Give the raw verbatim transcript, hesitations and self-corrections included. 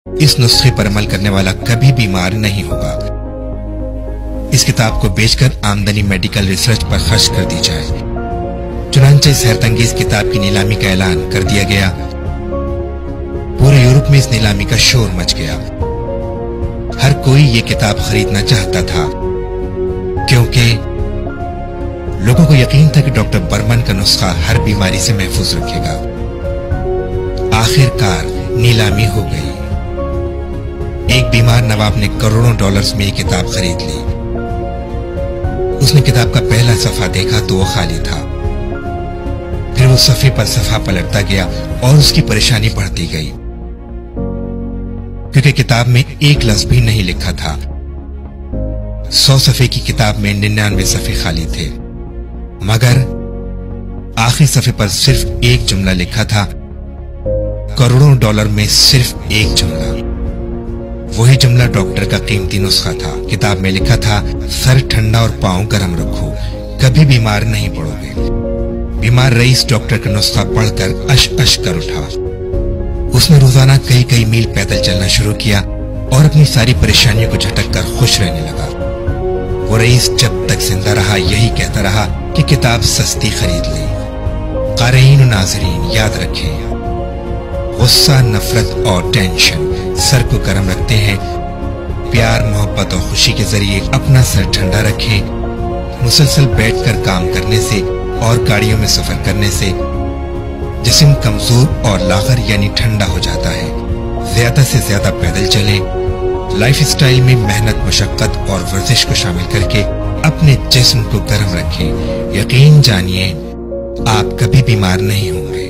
इस नुस्खे पर अमल करने वाला कभी बीमार नहीं होगा। इस किताब को बेचकर आमदनी मेडिकल रिसर्च पर खर्च कर दी जाए। चुनांचे इस हैरतंगेज किताब की नीलामी का ऐलान कर दिया गया। पूरे यूरोप में इस नीलामी का शोर मच गया। हर कोई ये किताब खरीदना चाहता था, क्योंकि लोगों को यकीन था कि डॉक्टर बर्मन का नुस्खा हर बीमारी से महफूज रखेगा। आखिरकार नीलामी हो गई। एक बीमार नवाब ने करोड़ों डॉलर्स में ये किताब खरीद ली। उसने किताब का पहला सफा देखा तो वो खाली था। फिर वो सफे पर सफा पलटता गया और उसकी परेशानी बढ़ती गई, क्योंकि किताब में एक लफ्ज भी नहीं लिखा था। सौ सफे की किताब में निन्यानवे सफे खाली थे, मगर आखिरी सफे पर सिर्फ एक जुमला लिखा था। करोड़ों डॉलर में सिर्फ एक जुमला। वही जुमला डॉक्टर का कीमती नुस्खा था। किताब में लिखा था, सर ठंडा और पांव गर्म रखो, कभी बीमार नहीं पड़ोगे। बीमार रईस डॉक्टर का नुस्खा पढ़कर अश अश कर उठा। उसने रोजाना कई कई मील पैदल चलना शुरू किया और अपनी सारी परेशानियों को झटक कर खुश रहने लगा। वो रईस जब तक जिंदा रहा यही कहता रहा कि किताब सस्ती खरीद ली। क़ारीन और नाज़रीन याद रखें, गुस्सा, नफरत और टेंशन सर को गर्म रखते हैं। प्यार, मोहब्बत और खुशी के जरिए अपना सर ठंडा रखें। मुसलसल बैठकर काम करने से और गाड़ियों में सफर करने से जिस्म कमजोर और लागर यानी ठंडा हो जाता है। ज्यादा से ज्यादा पैदल चलें। लाइफ स्टाइल में मेहनत, मशक्कत और वर्जिश को शामिल करके अपने जिस्म को गर्म रखें। यकीन जानिए, आप कभी बीमार नहीं होंगे।